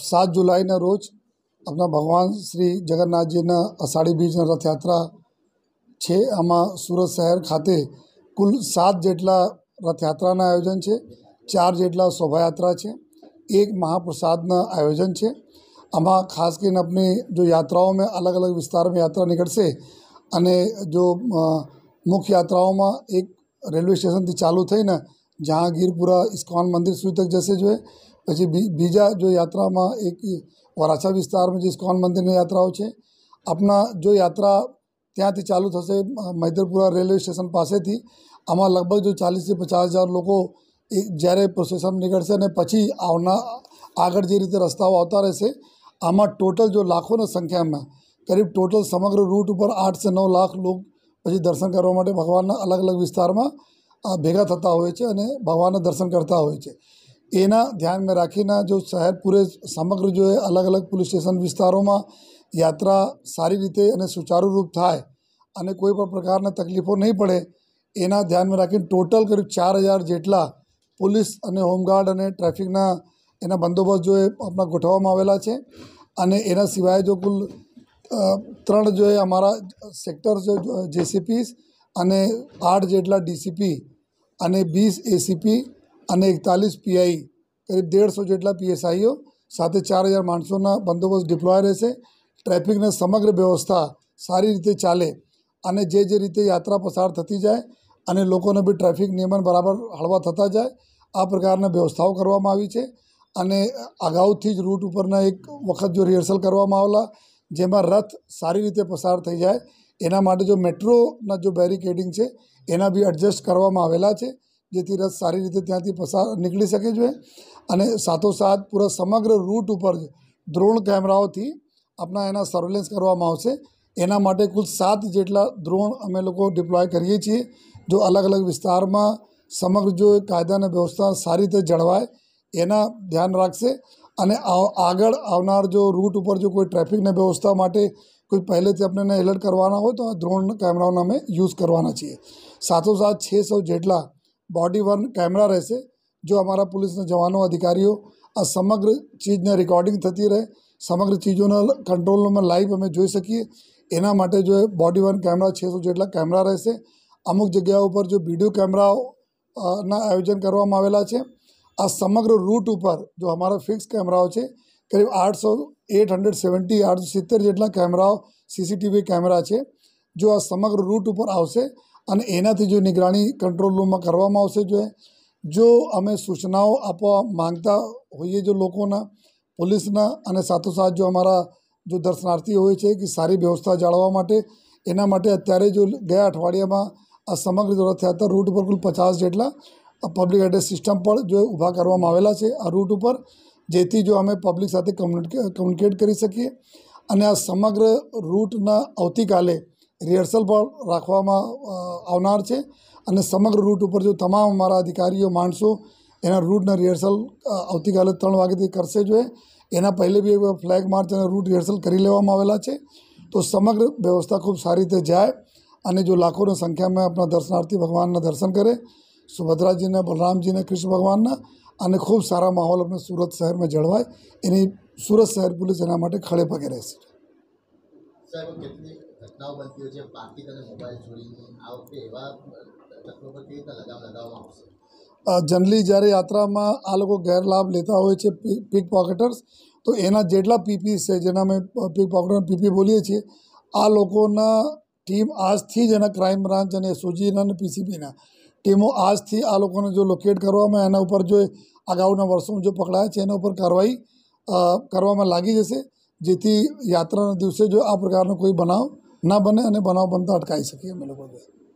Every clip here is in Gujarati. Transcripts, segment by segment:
7 जुलाईના રોજ આપણા ભગવાન શ્રી જગન્નાથજીના અષાઢી બીજના રથયાત્રા છે। આમાં સુરત શહેર ખાતે કુલ 7 જેટલા રથયાત્રાના આયોજન છે, 4 જેટલા શોભાયાત્રા છે, 1 મહાપ્રસાદના આયોજન છે। આમાં ખાસ કરીને अपनी जो यात्राओं में अलग अलग विस्तार में यात्रा निकलશે અને जो मुख्य यात्राओं एक रेलवे स्टेशन થી ચાલુ થઈને જહાંગીરપુરા ઇસ્કોન મંદિર સુધી તક જશે जो है। પછી બીજા जो यात्राમાં एक વરાછા વિસ્તારમાં જે ઇસ્કોન મંદિરની યાત્રાઓ છે। આપણા જો યાત્રા ત્યાંથી ચાલુ થશે મૈદરપુરા રેલવે સ્ટેશન પાસેથી। આમાં લગભગ જો 40,000 થી 50,000 લોકો જ્યારે પ્રોસેસન નીકળશે અને પછી આગળ જે રીતે રસ્તાઓ આવતા રહેશે આમાં ટોટલ જો લાખોની સંખ્યામાં કરીબ ટોટલ સમગ્ર રૂટ ઉપર 8 से 9 લાખ લોક પછી દર્શન કરવા માટે ભગવાનના અલગ અલગ વિસ્તારમાં ભેગા થતા હોય છે અને ભગવાનના દર્શન કરતા હોય છે। એના ધ્યાનમાં રાખીને જો શહેર પૂરે સમગ્ર જો અલગ અલગ પોલીસ સ્ટેશન વિસ્તારોમાં યાત્રા સારી રીતે અને સુચારુરૂપ થાય અને કોઈ પણ પ્રકારના તકલીફો નહીં પડે એના ધ્યાનમાં રાખીને ટોટલ કરીબ 4,000 જેટલા પોલીસ અને હોમગાર્ડ અને ટ્રાફિકના એના બંદોબસ્ત જો આપણા ગોઠવવામાં આવેલા છે। અને એના સિવાય જો કુલ 3 જો અમારા સેક્ટર જો જેસીપીસ અને 8 જેટલા ડીસીપી અને 20 એસીપી અને 41 પીઆઈ કરીબ 150 જેટલા પીએસઆઈઓ સાથે 4,000 માણસોના બંદોબસ્ત ડિપ્લોય રહેશે। ટ્રાફિકની સમગ્ર વ્યવસ્થા સારી રીતે ચાલે અને જે રીતે યાત્રા પસાર થતી જાય અને લોકોને બી ટ્રાફિક નિયમન બરાબર હળવા થતા જાય આ પ્રકારના વ્યવસ્થાઓ કરવામાં આવી છે। અને અગાઉથી જ રૂટ ઉપરના એક વખત જો રિહર્સલ કરવામાં આવેલા જેમાં રથ સારી રીતે પસાર થઈ જાય એના માટે જો મેટ્રોના જો બેરિકેડિંગ છે એના બી એડજસ્ટ કરવામાં આવેલા છે જેથી રથ સારી રીતે ત્યાંથી પસાર નીકળી શકે જોઈએ। અને સાથોસાથ પૂરા સમગ્ર રૂટ ઉપર ડ્રોન કેમેરાઓથી આપણા એના સર્વેલન્સ કરવામાં આવશે। એના માટે કુલ 7 જેટલા ડ્રોન અમે લોકો ડિપ્લોય કરીએ છીએ જો અલગ અલગ વિસ્તારમાં સમગ્ર જો કાયદાની વ્યવસ્થા સારી રીતે જળવાય એના ધ્યાન રાખશે। અને આગળ આવનાર જો રૂટ ઉપર જો કોઈ ટ્રાફિકની વ્યવસ્થા માટે કોઈ પહેલેથી આપણને એલર્ટ કરવાના હોય તો આ ડ્રોન કેમેરાઓનો અમે યુઝ કરવાના છીએ। સાથોસાથ 600 જેટલા બોડી વર્ન કેમેરા રહેશે જો અમારા પોલીસના જવાનો અધિકારીઓ આ સમગ્ર ચીજને રેકોર્ડિંગ થતી રહે સમગ્ર ચીજોના કંટ્રોલમાં લાઈવ અમે જોઈ શકીએ એના માટે જો બોડી વર્ન કેમેરા 600 જેટલા કેમેરા રહેશે। અમુક જગ્યાઓ પર જો વિડીયો કેમેરાઓના આયોજન કરવામાં આવેલા છે। આ સમગ્ર રૂટ ઉપર જો અમારા ફિક્સ કેમેરાઓ છે કરીબ 870 જેટલા કેમેરાઓ સીસીટીવી કેમેરા છે જો આ સમગ્ર રૂટ ઉપર આવશે અને એનાથી જો નિગરાની કંટ્રોલ રૂમમાં કરવામાં આવશે। જો અમે સૂચનાઓ આપવા માંગતા હોઈએ જો લોકોના પોલીસના અને સાથોસાથ જો અમારા જો દર્શનાર્થીઓ હોય છે કે સારી વ્યવસ્થા જાળવવા માટે એના માટે અત્યારે જો ગયા અઠવાડિયામાં આ સમગ્ર રથયાત્રા રૂટ ઉપર કુલ 50 જેટલા પબ્લિક એડ્રેસ સિસ્ટમ પર જો ઊભા કરવામાં આવેલા છે આ રૂટ ઉપર જેથી જો અમે પબ્લિક સાથે કમ્યુનિકેટ કરી શકીએ। અને આ સમગ્ર રૂટના આવતીકાલે રિહર્સલ પણ રાખવામાં આવનાર છે અને સમગ્ર રૂટ ઉપર જો તમામ અમારા અધિકારીઓ માણસો એના રૂટના રિહર્સલ આવતીકાલે 3 વાગ્યાથી કરશે જોઈએ। એના પહેલે બી ફ્લેગ માર્ચ અને રૂટ રિહર્સલ કરી લેવામાં આવેલા છે તો સમગ્ર વ્યવસ્થા ખૂબ સારી રીતે જાય અને જો લાખોની સંખ્યામાં આપણા દર્શનાર્થી ભગવાનના દર્શન કરે સુભદ્રાજીના બલરામજીના કૃષ્ણ ભગવાનના અને ખૂબ સારા માહોલ આપણે સુરત શહેરમાં જળવાય એની સુરત શહેર પોલીસ એના માટે ખડે પગે રહેશે। જનરલી જ્યારે યાત્રામાં આ લોકો ગેરલાભ લેતા હોય છે પીક પોકેટર્સ તો એના જેટલા પીપી છે જેના અમે પીક પોકેટર પીપી બોલીએ છીએ આ લોકોના ટીમ આજથી જ એના ક્રાઇમ બ્રાન્ચ અને એસઓજીના અને પીસીબીના ટીમો આજથી આ લોકોને જો લોકેટ કરવામાં એના ઉપર જો અગાઉના વર્ષોમાં જો પકડાયા છે એના ઉપર કાર્યવાહી કરવામાં લાગી જશે જેથી યાત્રાના દિવસે જો આ પ્રકારનો કોઈ બનાવ ના બને અને બનાવ બનતા અટકાવી શકીએ અમે લોકો।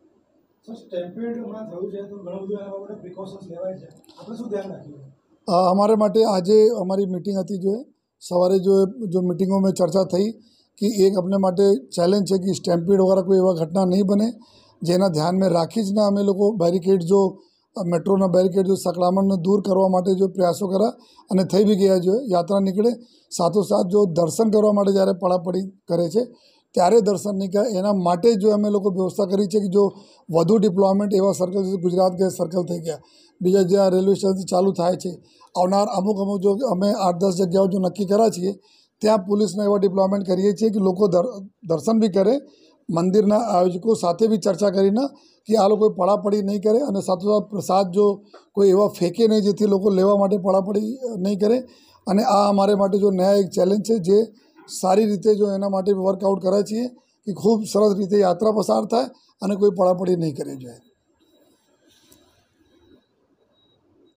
અમારે માટે આજે અમારી મીટિંગ હતી જો સવારે જો મીટિંગોમાં ચર્ચા થઈ कि एक अपने માટે ચેલેન્જ છે कि સ્ટેમ્પીડ વગેરે કોઈ એવા ઘટના નહીં બને જેના ધ્યાનમાં રાખી જ ના અમે લોકો બેરિકેડ જો મેટ્રોના બેરિકેડ જો સંકળામણને દૂર કરવા માટે જો પ્રયાસો કર્યા અને થઈ બી ગયા જો યાત્રા નીકળે સાથોસાથ જો દર્શન કરવા માટે જ્યારે પડાપડી કરે છે ત્યારે દર્શન નહીં કરે. એના માટે જો અમે લોકો વ્યવસ્થા કરી છે કે જો વધુ ડિપ્લોયમેન્ટ એવા સર્કલ છે, ગુજરાત ગેસ સર્કલ થઈ ગયા, બીજા જ્યાં રેલવે સ્ટેશન ચાલુ થાય છે, આવનાર અમુક જો અમે 8-10 જગ્યાઓ જો નક્કી કર્યા છીએ ત્યાં પોલીસને એવા ડિપ્લોયમેન્ટ કરીએ છીએ કે લોકો દર્શન બી કરે, મંદિરના આયોજકો સાથે બી ચર્ચા કરીને કે આ લોકો પડાપડી નહીં કરે અને સાથોસાથ પ્રસાદ જો કોઈ એવા ફેંકે નહીં જેથી લોકો લેવા માટે પડાપડી નહીં કરે. અને આ અમારે માટે જો નયા એક ચેલેન્જ છે જે સારી રીતે જો એના માટે વર્કઆઉટ કરે છીએ કે ખૂબ સરસ રીતે યાત્રા પસાર થાય અને કોઈ પડાપડી નહીં કરવી જોઈએ.